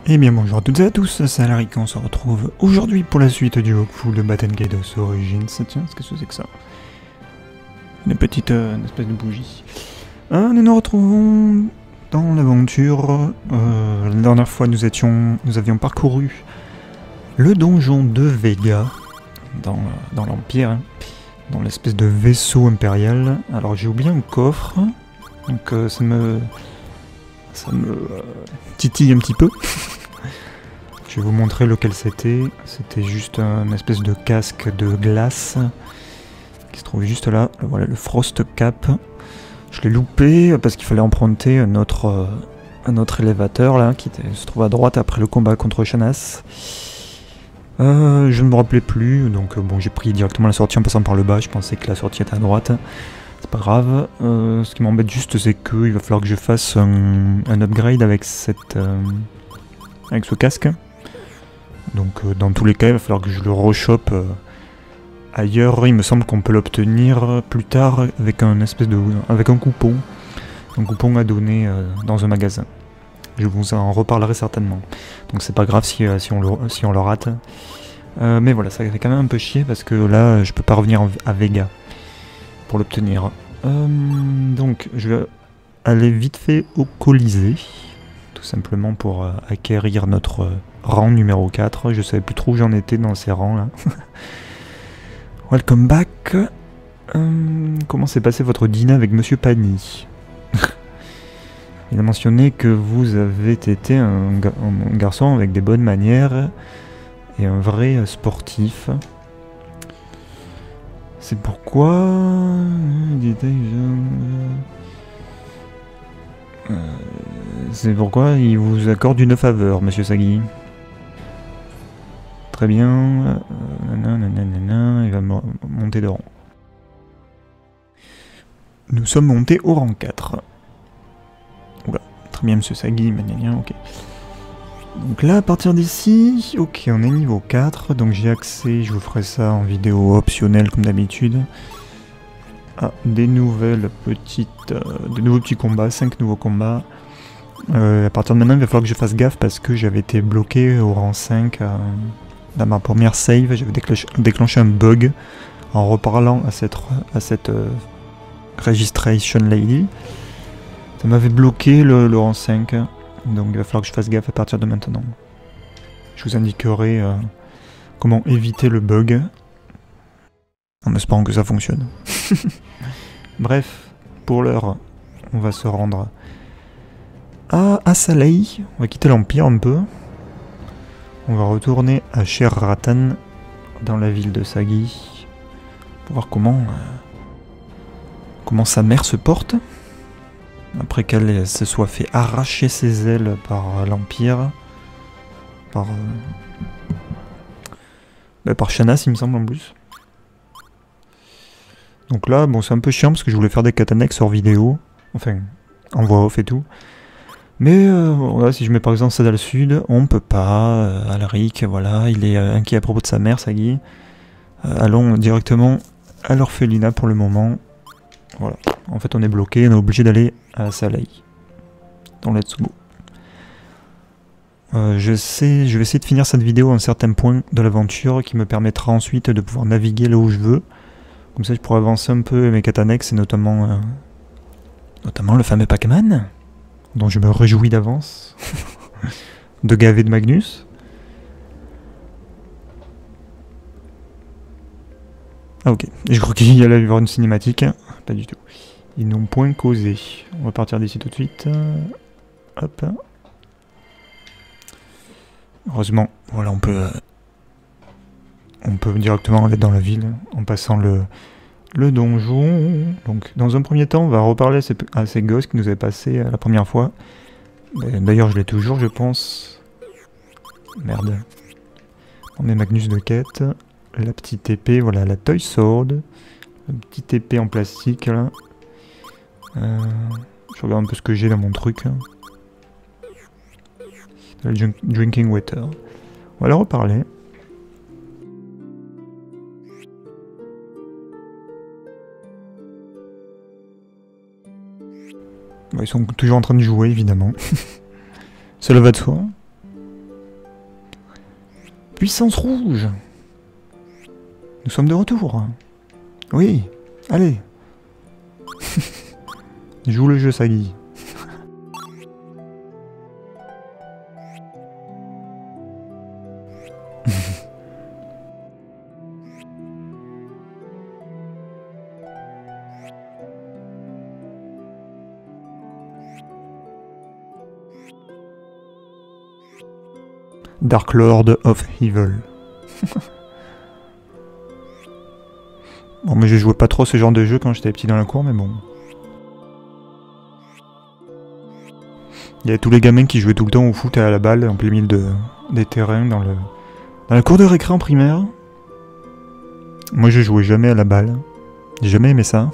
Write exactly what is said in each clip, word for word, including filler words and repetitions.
Eh bien bonjour à toutes et à tous, c'est Alaric, on se retrouve aujourd'hui pour la suite du walkthrough de Baten Kaidos Origins. Tiens, qu'est-ce que c'est que ça? Une petite euh, une espèce de bougie. Euh, nous nous retrouvons dans l'aventure. Euh, la dernière fois nous étions, nous avions parcouru le donjon de Vega, dans, dans l'Empire, hein, dans l'espèce de vaisseau impérial. Alors j'ai oublié un coffre, donc euh, ça me... ça me euh, titille un petit peu. Je vais vous montrer lequel c'était. C'était juste un espèce de casque de glace qui se trouve juste là. Voilà, le Frost Cap. Je l'ai loupé parce qu'il fallait emprunter un autre, euh, un autre élévateur là, qui était, se trouve à droite après le combat contre Shanas. Euh, je ne me rappelais plus, donc euh, bon, j'ai pris directement la sortie en passant par le bas. Je pensais que la sortie était à droite. C'est pas grave. Euh, ce qui m'embête juste, c'est qu'il va falloir que je fasse un, un upgrade avec cette, euh, avec ce casque. Donc euh, dans tous les cas, il va falloir que je le rechoppe euh, ailleurs. Il me semble qu'on peut l'obtenir plus tard avec un espèce de, avec un coupon, un coupon à donner euh, dans un magasin. Je vous en reparlerai certainement. Donc c'est pas grave si, euh, si, on, le, si on le rate. Euh, mais voilà, ça fait quand même un peu chier parce que là, je peux pas revenir à Vega pour l'obtenir. Euh, donc je vais aller vite fait au Colisée, tout simplement pour euh, acquérir notre euh, rang numéro quatre. Je savais plus trop où j'en étais dans ces rangs là. Welcome back. Euh, comment s'est passé votre dîner avec Monsieur Pani? Il a mentionné que vous avez été un, ga un garçon avec des bonnes manières et un vrai sportif. C'est pourquoi... Euh, C'est pourquoi il vous accorde une faveur, Monsieur Sagi. Très bien. Euh, nanana, nanana, il va monter de rang. Nous sommes montés au rang quatre. Oula, très bien, Monsieur Sagi, manana, ok. Donc là, à partir d'ici, ok, on est niveau quatre, donc j'ai accès, je vous ferai ça en vidéo optionnelle comme d'habitude, à des nouvelles petites, euh, de nouveaux petits combats, cinq nouveaux combats. Euh, à partir de maintenant, il va falloir que je fasse gaffe parce que j'avais été bloqué au rang cinq euh, dans ma première save. J'avais déclenché, déclenché un bug en reparlant à cette, à cette euh, Registration Lady. Ça m'avait bloqué le, le rang cinq, donc il va falloir que je fasse gaffe à partir de maintenant. Je vous indiquerai euh, comment éviter le bug, en espérant que ça fonctionne. Bref, pour l'heure, on va se rendre à Asalei. On va quitter l'Empire un peu. On va retourner à Sherratan, dans la ville de Sagi, pour voir comment, euh, comment sa mère se porte. Après qu'elle se soit fait arracher ses ailes par l'Empire. Par... Euh, bah, par Shanas, il me semble, en plus. Donc là, bon, c'est un peu chiant parce que je voulais faire des catanex hors vidéo. Enfin, en voix off et tout. Mais euh, voilà, si je mets par exemple Sadal Sud, on peut pas. Euh, Alaric, voilà, il est euh, inquiet à propos de sa mère, Sagi. Euh, allons directement à l'orphelinat pour le moment. Voilà. En fait, on est bloqué, on est obligé d'aller à Salai, dans Let's Go. Euh, je sais, je vais essayer de finir cette vidéo à un certain point de l'aventure qui me permettra ensuite de pouvoir naviguer là où je veux. Comme ça, je pourrai avancer un peu mes catanex et notamment, euh, notamment le fameux Pac-Man, dont je me réjouis d'avance, de gaver de Magnus. Ah ok, je crois qu'il y allait y avoir une cinématique, pas du tout. Ils n'ont point causé. On va partir d'ici tout de suite. Hop. Heureusement, voilà, on peut... Euh, on peut directement aller dans la ville en passant le, le donjon. Donc, dans un premier temps, on va reparler à ces, à ces gosses qui nous avaient passé la première fois. D'ailleurs, je l'ai toujours, je pense. Merde. On met Magnus de quête. La petite épée, voilà, la Toy Sword. La petite épée en plastique, là. Euh, je regarde un peu ce que j'ai dans mon truc. Le Drinking Water. On va leur reparler. Ils sont toujours en train de jouer, évidemment. Cela va de soi. Puissance rouge. Nous sommes de retour. Oui, allez. Joue le jeu, Sagi. Dark Lord of Evil. Bon, mais je jouais pas trop ce genre de jeu quand j'étais petit dans la cour, mais bon. Il y avait tous les gamins qui jouaient tout le temps au foot et à la balle en plein milieu de, des terrains dans le dans la cour de récré en primaire. Moi, je jouais jamais à la balle. J'ai jamais aimé ça.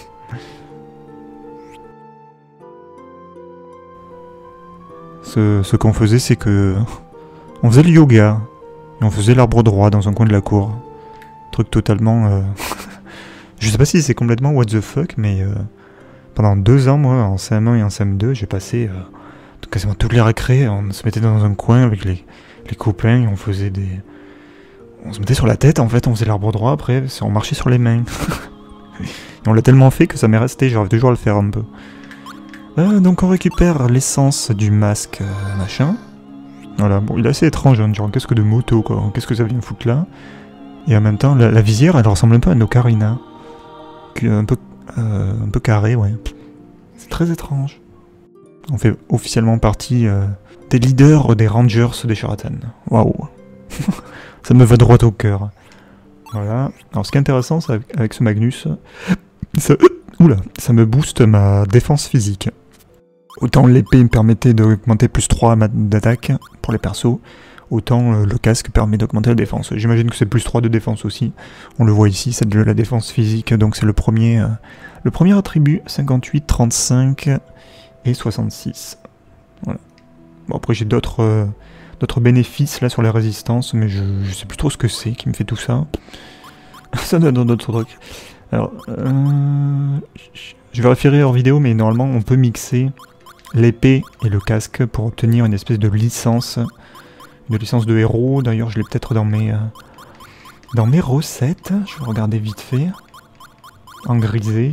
ce ce qu'on faisait, c'est que on faisait le yoga et on faisait l'arbre droit dans un coin de la cour. Truc totalement. Euh... je sais pas si c'est complètement what the fuck, mais euh, pendant deux ans, moi, en C M un et en C M deux, j'ai passé euh, quasiment toutes les récrés. On se mettait dans un coin avec les, les copains et on faisait des. On se mettait sur la tête, en fait, on faisait l'arbre droit. Après, on marchait sur les mains. Et on l'a tellement fait que ça m'est resté. J'arrive toujours à le faire un peu. Euh, donc on récupère l'essence du masque euh, machin. Voilà, bon, il est assez étrange, hein, genre qu'est-ce que de moto, quoi, qu'est-ce que ça vient foutre là? Et en même temps, la, la visière, elle ressemble un peu à une ocarina. Un peu, euh, un peu carré, ouais. C'est très étrange. On fait officiellement partie euh, des leaders des Rangers des Sheraton. Waouh. Ça me va droit au cœur. Voilà. Alors ce qui est intéressant, c'est avec, avec ce Magnus, ça, oula, ça me booste ma défense physique. Autant l'épée me permettait d'augmenter plus trois d'attaque pour les persos, autant euh, le casque permet d'augmenter la défense. J'imagine que c'est plus trois de défense aussi. On le voit ici, c'est de la défense physique, donc c'est le premier euh, le premier attribut, cinquante-huit, trente-cinq et soixante-six. Voilà. Bon, après j'ai d'autres euh, d'autres bénéfices là sur les résistances, mais je, je sais plus trop ce que c'est qui me fait tout ça. Ça doit être d'autres trucs. Alors, euh, je vais référer hors vidéo, mais normalement on peut mixer l'épée et le casque pour obtenir une espèce de licence, de licence de héros. D'ailleurs, je l'ai peut-être dans mes euh, dans mes recettes. Je vais regarder vite fait. En grisé.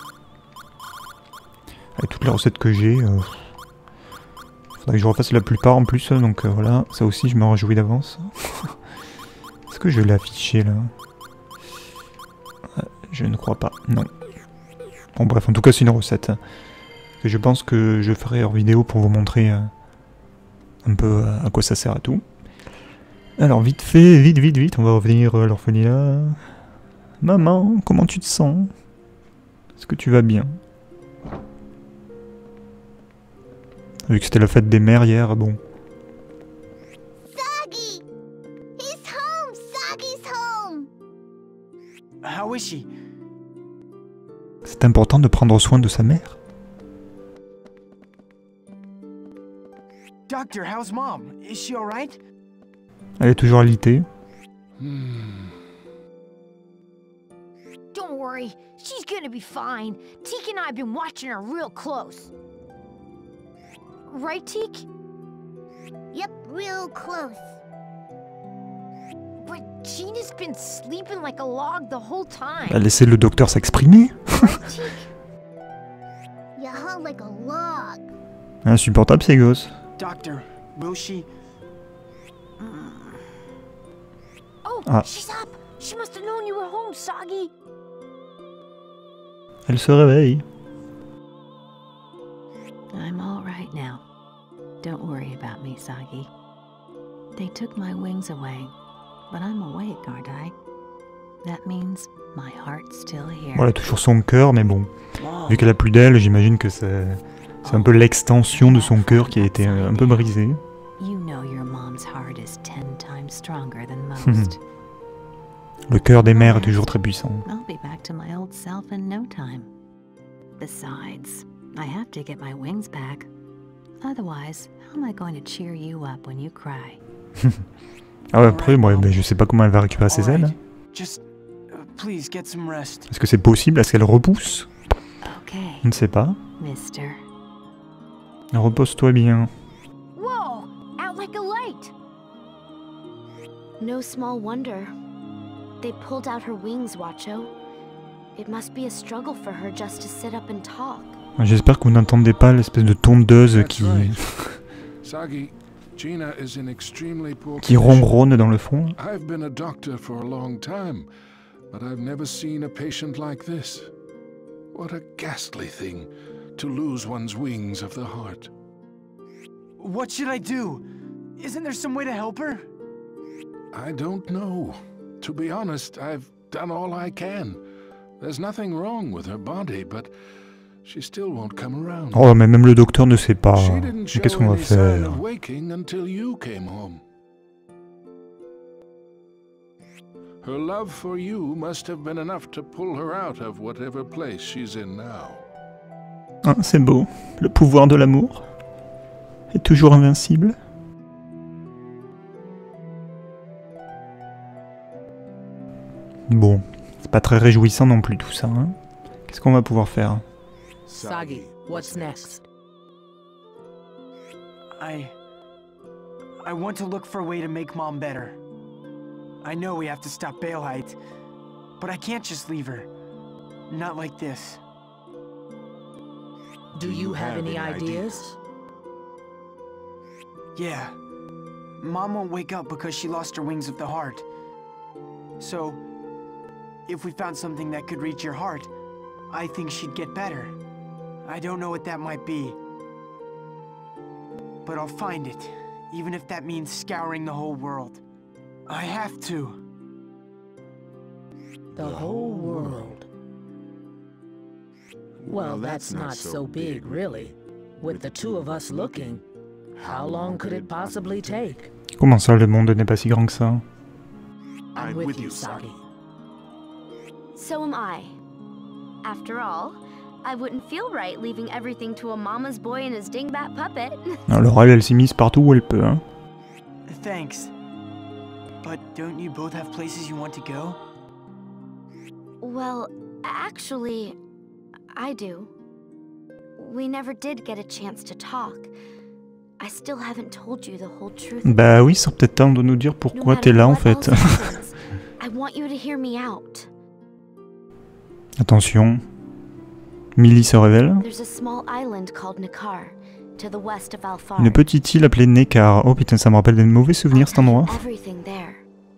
Avec toutes les recettes que j'ai. Euh, faudrait que je refasse la plupart en plus. Donc euh, voilà, ça aussi, je me réjouis d'avance. Est-ce que je l'ai affiché là? Je ne crois pas. Non. Bon bref, en tout cas, c'est une recette. Que je pense que je ferai hors vidéo pour vous montrer euh, un peu euh, à quoi ça sert à tout. Alors vite fait, vite, vite, vite, on va revenir à l'orphelinat. Maman, comment tu te sens? Est-ce que tu vas bien? Vu que c'était la fête des mères hier, bon. Sagi! He's home! Sagi's home! How is she? C'est important de prendre soin de sa mère. Doctor, how's mom? Is she alright? Elle est toujours alitée. Don't worry, she's gonna be fine. Teek and I have been watching her real close. Right, Teek? Yep, real close. But Gina's been sleeping like a log the whole time. Elle a laissé le docteur s'exprimer. Right, Teek? You held like a log. Insupportable ces gosses. Doctor, will she... Oh, Ah. she's up. She must have known you were home, Sagi. Elle se réveille. I'm all right now. Don't worry about me, Sagi. They took my wings away, but I'm awake, aren't I? That means my heart's still here. Bon, elle a toujours son cœur, mais bon. Vu qu'elle a plus d'elle, j'imagine que c'est c'est un peu l'extension de son cœur qui a été un peu brisée. You know your mom's heart is ten times stronger than most. Le cœur des mères est toujours très puissant. I'll be back to my old self in no time. Besides, I have to get my wings back. Otherwise, how am I going to cheer you up when you cry? Ah ouais, après, moi, ben, je sais pas comment elle va récupérer ses ailes. Alright, just uh, please get some rest. Est-ce que c'est possible? Est-ce qu'elle repousse? Okay, Je ne sais pas. mister. Repose-toi bien. Whoa! Out like a light. No small wonder. They pulled out her wings, Watcho. It must be a struggle for her just to sit up and talk. J'espère que vous n'entendez pas l'espèce de tondeuse That's qui, right. Sagi, Gina is in extremely poor qui condition. ronronne dans le fond. I've been a doctor for a long time, but I've never seen a patient like this. What a ghastly thing to lose one's wings of the heart. What should I do? Isn't there some way to help her? I don't know. To be honest, I've done all I can. There's nothing wrong with her body, but she still won't come around. Oh, mais même le docteur ne sait pas. She Mais didn't show qu'est-ce qu'on va any sign faire? of waking until you came home. Her love for you must have been enough to pull her out of whatever place she's in now. Ah, c'est beau. Le pouvoir de l'amour est toujours invincible. Bon, c'est pas très réjouissant non plus tout ça. Hein. Qu'est-ce qu'on va pouvoir faire? Sagi, what's next? I... I want to look for a way to make Mom better. I know we have to stop Balehite, but I can't just leave her. Not like this. Do you have any ideas? Yeah. Mom won't wake up because she lost her wings of the heart. So, if we found something that could reach your heart, I think she'd get better. I don't know what that might be. But I'll find it, even if that means scouring the whole world. I have to. The whole world. Well, that's not so big, really. With the two of us looking, how long could it possibly take? Comment ça, le monde n'est pas si grand que ça? I'm with you, Sagi. So am I. After all, I wouldn't feel right leaving everything to a mama's boy and his dingbat puppet. Alors elle, elle s'est mise partout où elle peut. Hein. Thanks. But don't you both have places you want to go? Well, actually, I do. We never did get a chance to talk. I still haven't told you the whole truth. Bah oui, c'est peut-être temps de nous dire pourquoi t'es là en fait. I want you to hear me out. Attention. Millie se révèle. There's a small island called Nekar, to the west of Alfar. Une petite île appelée Nekar. Oh putain, ça me rappelle des mauvais souvenirs cet endroit. Everything there.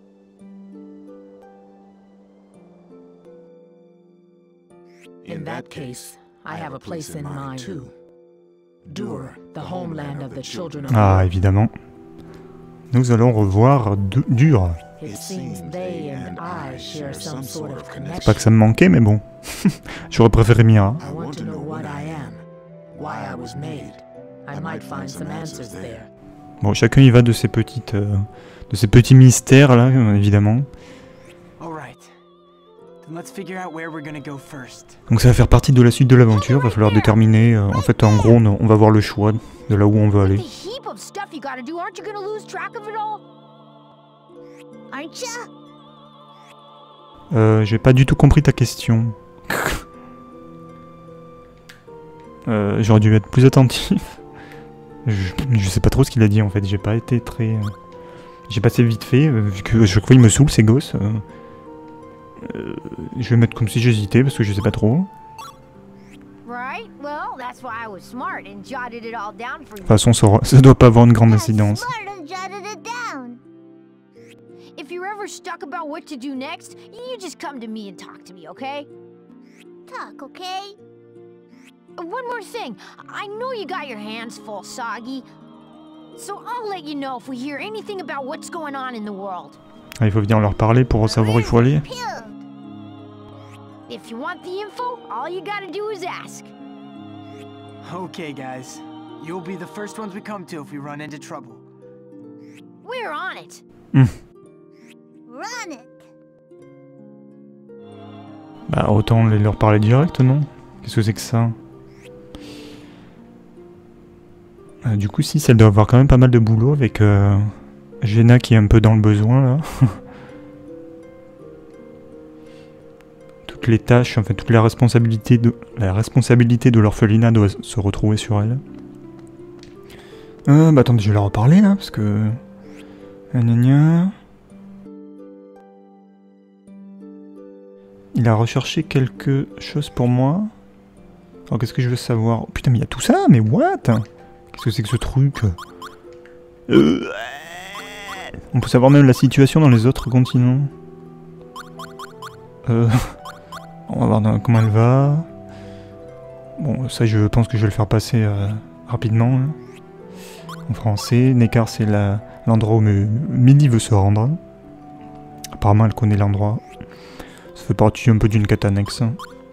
In that case, I have a place in mind too. Dur, the homeland of the children of Ah, Earth. évidemment. Nous allons revoir D- Dur. It seems they and I share some sort of Pas connection. que ça me manquait, mais bon. J'aurais préféré Mira. I want to know what I am, why I was made. I might find some answers there. Bon, chacun y va de ses petites, euh, de ses petits mystères là, euh, évidemment. Alright. Then let's figure out where we're gonna go first. Donc ça va faire partie de la suite de l'aventure. Va falloir déterminer. euh, en fait, en gros, on, on va voir le choix de là où on veut aller. The heap of stuff you gotta do, aren't you gonna lose track of it all? Aren't ya? Euh, j'ai pas du tout compris ta question. euh, J'aurais dû être plus attentif. Je, je sais pas trop ce qu'il a dit en fait. J'ai pas été très. euh, J'ai passé vite fait, euh, vu que à chaque fois il me saoule ces gosses. euh, euh, je vais mettre comme si j'hésitais parce que je sais pas trop. Right? Well, that's why I was smart and jotted it all down for De you. toute façon, ça, aura- ça doit pas avoir une grande incidence. Smart and jotted it down. If you're ever stuck about what to do next, you just come to me and talk to me, okay? Talk, okay? One more thing. I know you got your hands full, Sagi. So I'll let you know if we hear anything about what's going on in the world. Ah, il faut venir leur parler pour savoir où il faut aller. If you want the info, all you gotta do is ask. Okay, guys. You'll be the first ones we come to if we run into trouble. We're on it. Hmm. Run it. Bah autant les leur parler direct, non? Qu'est-ce que c'est que ça? Euh, du coup, si, elle doit avoir quand même pas mal de boulot avec euh, Jenna qui est un peu dans le besoin là. Toutes les tâches, enfin toute la responsabilité de la responsabilité de l'orphelinat doit se retrouver sur elle. Euh, bah attendez, je vais leur reparler là parce que. Gna gna gna. Il a recherché quelque chose pour moi. Alors qu'est-ce que je veux savoir? Oh, putain, mais il y a tout ça, mais what? Qu'est-ce que c'est que ce truc? euh... On peut savoir même la situation dans les autres continents. Euh... On va voir dans... comment elle va. Bon, ça je pense que je vais le faire passer euh, rapidement. Hein. En français, Nekar c'est l'endroit où Midi veut se rendre. Apparemment elle connaît l'endroit. Ça fait partie un peu d'une quête annexe.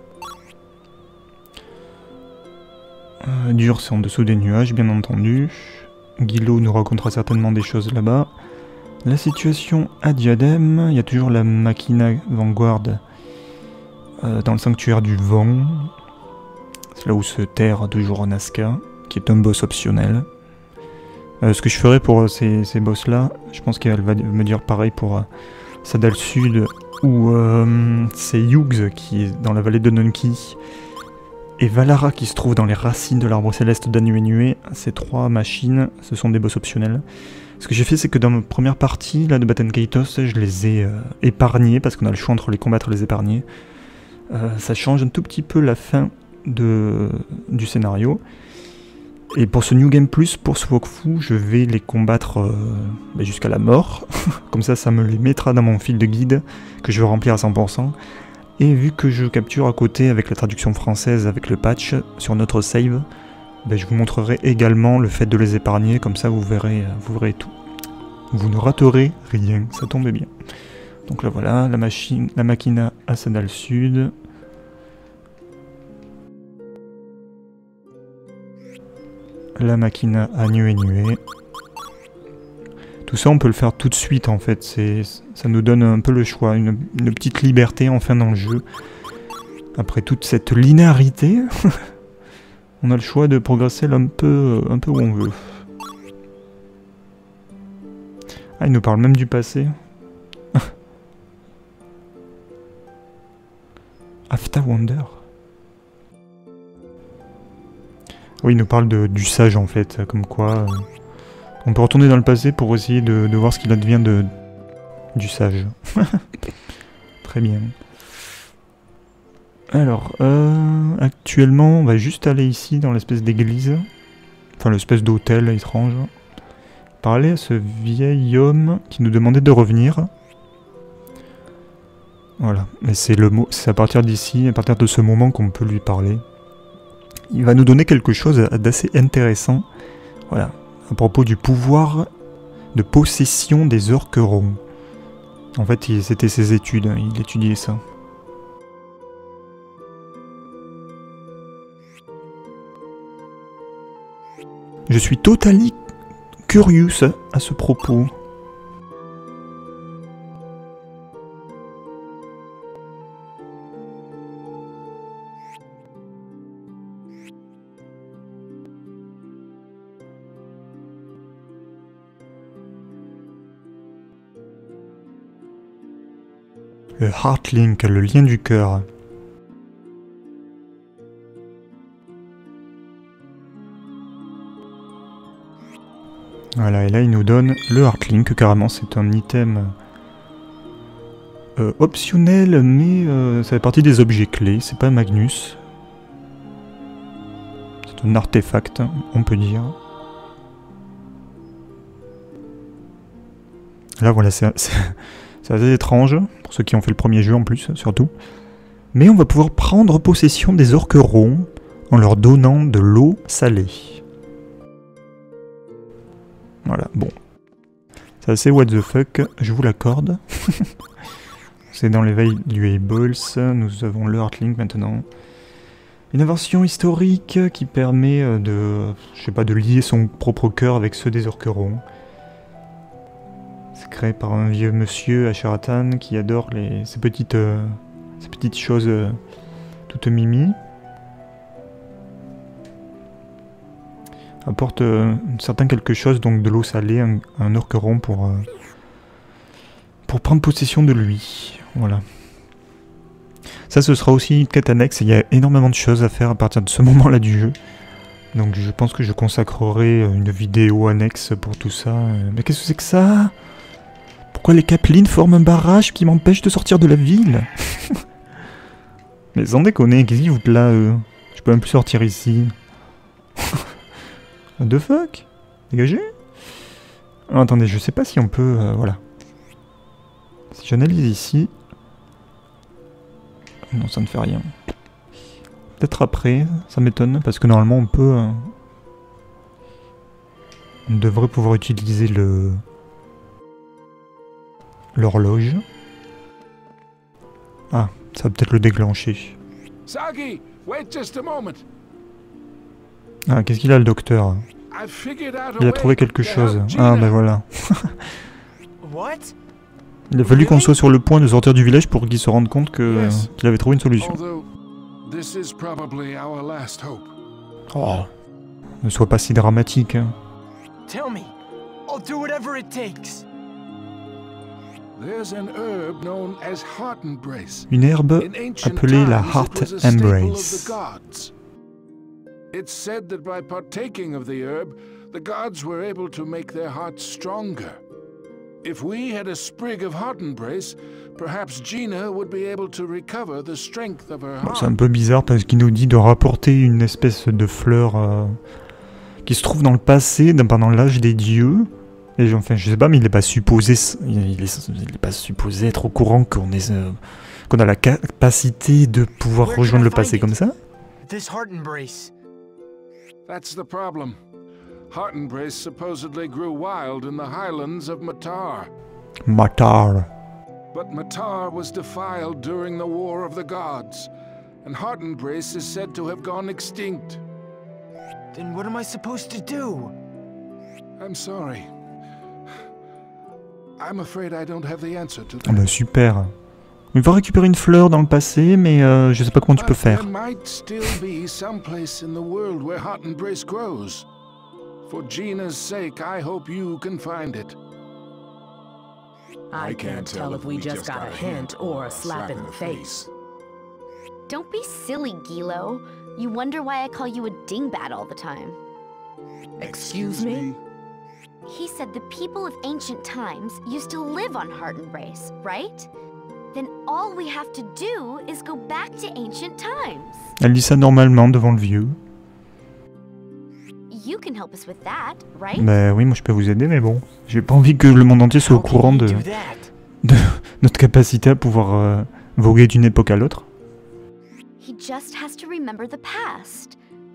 Euh, Dur c'est en dessous des nuages, bien entendu. Guilo nous racontera certainement des choses là-bas. La situation à Diadème, il y a toujours la Machina Vanguard euh, dans le sanctuaire du vent. C'est là où se terre toujours Nazca, qui est un boss optionnel. Euh, ce que je ferai pour euh, ces, ces boss-là, je pense qu'elle va me dire pareil pour euh, Sadal Sud, ou euh, c'est Hughes qui est dans la vallée de Nunki, et Valara qui se trouve dans les racines de l'arbre céleste d'Anuenue. Ces trois machines, ce sont des boss optionnels. Ce que j'ai fait, c'est que dans ma première partie là, de Baten Kaitos, je les ai euh, épargnés, parce qu'on a le choix entre les combattre et les épargner. Euh, ça change un tout petit peu la fin de, du scénario. Et pour ce New Game Plus, pour ce Wokfu, je vais les combattre euh, bah, jusqu'à la mort. Comme ça, ça me les mettra dans mon fil de guide, que je vais remplir à cent pour cent. Et vu que je capture à côté avec la traduction française, avec le patch, sur notre save, bah, je vous montrerai également le fait de les épargner, comme ça vous verrez, vous verrez tout. Vous ne raterez rien, ça tombe bien. Donc là voilà, la machine, la Machina à Sadal Sud. La Machina à Nuenue. Tout ça on peut le faire tout de suite en fait, c'est, ça nous donne un peu le choix, une, une petite liberté enfin dans le jeu. Après toute cette linéarité, on a le choix de progresser là un peu, un peu où on veut. Ah, il nous parle même du passé. After Wonder. Oui, il nous parle de, du sage en fait, comme quoi euh, on peut retourner dans le passé pour essayer de, de voir ce qu'il advient de, du sage. Très bien. Alors, euh, actuellement, on va juste aller ici dans l'espèce d'église, enfin l'espèce d'hôtel étrange, parler à ce vieil homme qui nous demandait de revenir. Voilà, mais c'est le mot, c'est à partir d'ici, à partir de ce moment qu'on peut lui parler. Il va nous donner quelque chose d'assez intéressant, voilà, à propos du pouvoir de possession des orquerons. En fait, c'était ses études, il étudiait ça. Je suis totalement curieux à ce propos. Le Heartlink, le lien du cœur. Voilà, et là il nous donne le Heartlink, carrément c'est un item euh, optionnel, mais euh, ça fait partie des objets clés, c'est pas Magnus. C'est un artefact, on peut dire. Là voilà, c'est assez étrange, pour ceux qui ont fait le premier jeu en plus, surtout. Mais on va pouvoir prendre possession des orquerons en leur donnant de l'eau salée. Voilà, bon. C'est assez what the fuck, je vous l'accorde. C'est dans les Valuables, nous avons le Heartlink maintenant. Une invention historique qui permet de, je sais pas, de lier son propre cœur avec ceux des orquerons. C'est créé par un vieux monsieur à Sharatan qui adore les, ces, petites, euh, ces petites choses euh, toutes mimi. Apporte euh, un certain quelque chose, donc de l'eau salée, un, un orqueron pour, euh, pour prendre possession de lui. Voilà. Ça, ce sera aussi une quête annexe. Il y a énormément de choses à faire à partir de ce moment-là du jeu. Donc je pense que je consacrerai une vidéo annexe pour tout ça. Mais qu'est-ce que c'est que ça? Pourquoi les Caplines forment un barrage qui m'empêche de sortir de la ville? Mais sans déconner, qu'est-ce qu'ils foutent là, eux? Je peux même plus sortir ici. What the fuck? Dégagez? Alors, attendez, je sais pas si on peut... Euh, voilà. Si j'analyse ici... Non, ça ne fait rien. Peut-être après, ça m'étonne, parce que normalement on peut... Euh, on devrait pouvoir utiliser le... l'horloge. Ah, ça va peut-être le déclencher. Sagi, wait just a moment. Ah, qu'est-ce qu'il a le docteur? Il a trouvé quelque chose. Ah, ben voilà. What? Il a fallu qu'on soit sur le point de sortir du village pour qu'il se rende compte que qu'il avait trouvé une solution. Oh, ne sois pas si dramatique. Hein. Tell me. I'll do whatever it takes. Une herbe appelée la Heart Embrace. It's said that by partaking of the herb, the gods were able to make their hearts stronger. If we had a sprig of Heart Embrace, perhaps Gina would be able to recover the strength of her heart. Bon, c'est un peu bizarre parce qu'il nous dit de rapporter une espèce de fleur euh, qui se trouve dans le passé, pendant l'âge des dieux. Et enfin, je sais pas, mais il n'est pas supposé, il est, il est pas supposé être au courant qu'on est, euh, qu'on a la capacité de pouvoir rejoindre le passé comme ça. This Heart Embrace. That's the problem. Heart Embrace supposedly grew wild in the highlands of Matar. Matar. But Matar was defiled during the War of the Gods, and Heart Embrace is said to have gone extinct. Then what am I supposed to do? I'm sorry. I'm afraid I don't have the answer to that. Ah bah super. Il va récupérer une fleur dans le passé, mais euh, je sais pas comment tu peux faire. There might still be some place in the world where Heart Embrace grows. For Gina's sake, I hope you can find it. I can't tell if we just got a hint or a slap in the face. Don't be silly, Gilo. You wonder why I call you a dingbat all the time. Excuse me? He said the people of ancient times used to live on Heart Embrace, right? Then all we have to do is go back to ancient times. Elle dit ça normalement devant le vieux. You can help us with that, right? Bah oui, moi je peux vous aider, mais bon, j'ai pas envie que le monde entier soit au courant de, de notre capacité à pouvoir euh, voguer d'une époque à l'autre. He just has to remember the past.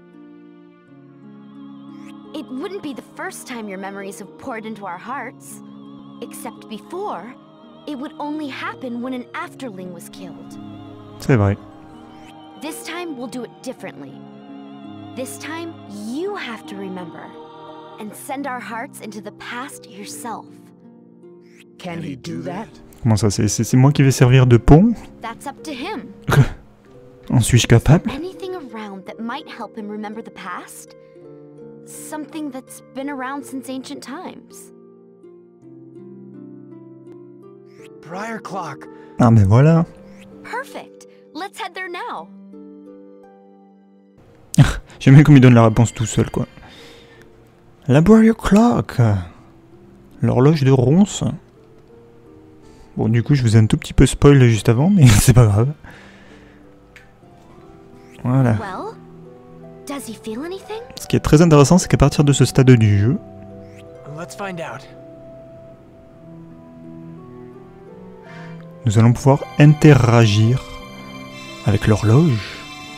It wouldn't be the first time your memories have poured into our hearts. Except before, it would only happen when an afterling was killed. C'est vrai. This time, we'll do it differently. This time, you have to remember and send our hearts into the past yourself. Can he do that? Comment ça, c'est, c'est, c'est moi qui vais servir de pont? That's up to him. En suis-je capable? Anything around that might help him remember the past? Something that's been around since ancient times. Briar Clock. Ah mais voilà. Perfect. Let's head there now. J'aime bien comme il donne la réponse tout seul, quoi. La Briar Clock. L'horloge de Ronce. Bon, du coup, je vous ai un tout petit peu spoil juste avant, mais c'est pas grave. Voilà. Well, does he feel anything? Ce qui est très intéressant, c'est qu'à partir de ce stade du jeu, Let's find out. nous allons pouvoir interagir avec l'horloge,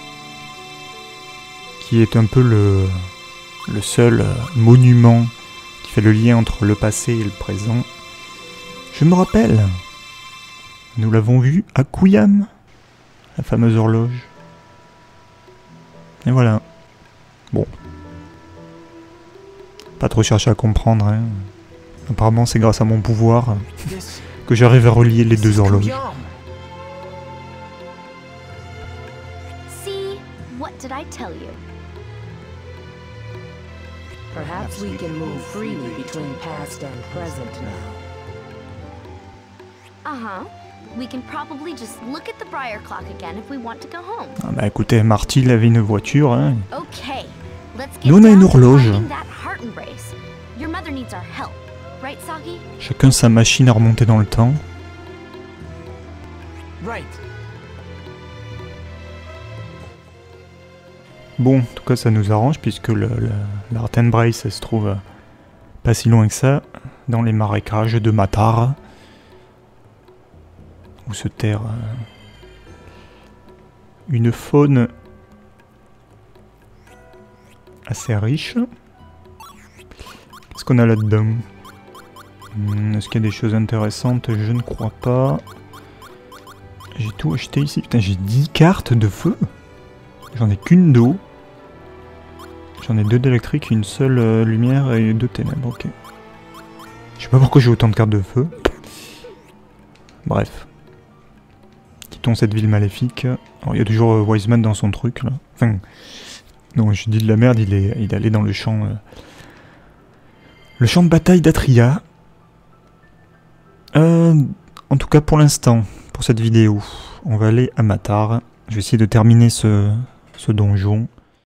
qui est un peu le, le seul monument qui fait le lien entre le passé et le présent. Je me rappelle, nous l'avons vu à Kuyam, la fameuse horloge. Et voilà. Bon. Pas trop chercher à comprendre, hein. Apparemment c'est grâce à mon pouvoir que j'arrive à relier les deux horloges. See, what did I tell you? Perhaps we can move freely between past and present now. Uh-huh. We can probably just look at the Briar Clock again if we want to go home. Ah bah écoutez, Marty il avait une voiture, hein. Okay, let's get Nous on a une down to horloge. finding that Heart Embrace. Your mother needs our help, right, Sagi? Chacun sa machine à remonter dans le temps. Right. Bon, en tout cas, ça nous arrange puisque le, le, la Heart and Brace, elle se trouve euh, pas si loin que ça, dans les marécages de Matar, où se terre euh, une faune assez riche. Qu'est-ce qu'on a là-dedans? hmm, Est-ce qu'il y a des choses intéressantes? Je ne crois pas. J'ai tout acheté ici. Putain, j'ai dix cartes de feu. J'en ai qu'une d'eau. J'en ai deux d'électrique, une seule euh, lumière et deux ténèbres, ok. Je sais pas pourquoi j'ai autant de cartes de feu. Bref. Quittons cette ville maléfique. Alors il y a toujours euh, Wiseman dans son truc là. Enfin... Non, je dis de la merde, il est, il est allé dans le champ... Euh, le champ de bataille d'Atria. Euh, en tout cas pour l'instant, pour cette vidéo, on va aller à Matar. Je vais essayer de terminer ce, ce donjon.